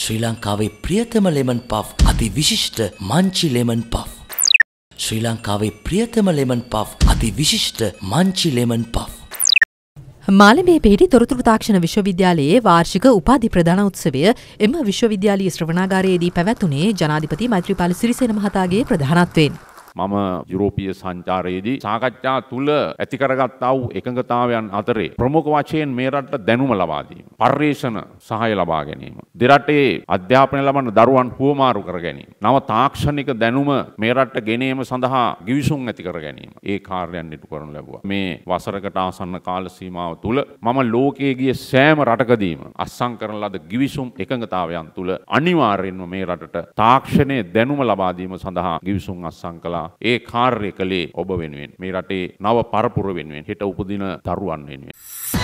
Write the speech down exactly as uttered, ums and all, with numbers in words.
ශ්‍රී ලංකාවේ ප්‍රියතම lemon puff අති විශිෂ්ට මංචි ලෙමන් පෆ්. ශ්‍රී ලංකාවේ ප්‍රියතම ලෙමන් පෆ් අති විශිෂ්ට මංචි ලෙමන් පෆ්. මාලඹේ පිහිටි තොරතුරු තාක්ෂණ විශ්වවිද්‍යාලයේ වාර්ෂික උපාධි ප්‍රදාන උත්සවය එම විශ්වවිද්‍යාලීය ශ්‍රවණාගාරයේදී පැවැතුනේ ජනාධිපති මෛත්‍රීපාල සිරිසේන මහතාගේ ප්‍රධානත්වයෙන්. මම යුරෝපීය සංචාරයේදී සාකච්ඡා තුල ඇති කරගත්තා වූ එකඟතාවයන් අතරේ ප්‍රමුඛ වශයෙන් මේ රටට දැනුම ලබා දීම, පර්යේෂණ සහාය ලබා ගැනීම, දෙරටේ අධ්‍යාපනය ලබන දරුවන් හුවමාරු කර ගැනීම, නව තාක්ෂණික දැනුම මේ රටට ගෙනීම සඳහා ගිවිසුම් ඇති කර ගැනීම, ඒ කාර්යයන් ඉටු කරනු ලැබුවා. මේ වසරකට ආසන්න කාල සීමාව තුල මම ලෝකයේ ගිය සෑම රටකදීම අත්සන් කරන ලද ගිවිසුම් එකඟතාවයන් තුල අනිවාර්යයෙන්ම මේ රටට තාක්ෂණයේ දැනුම ලබා දීම සඳහා ගිවිසුම් අත්සන් කළා. ඒ කාර්ය කළේ ඔබ වෙනුවෙන්, මේ රටේ නව පරපුර වෙනුවෙන්, හෙට උපදින දරුවන් වෙනුවෙන්.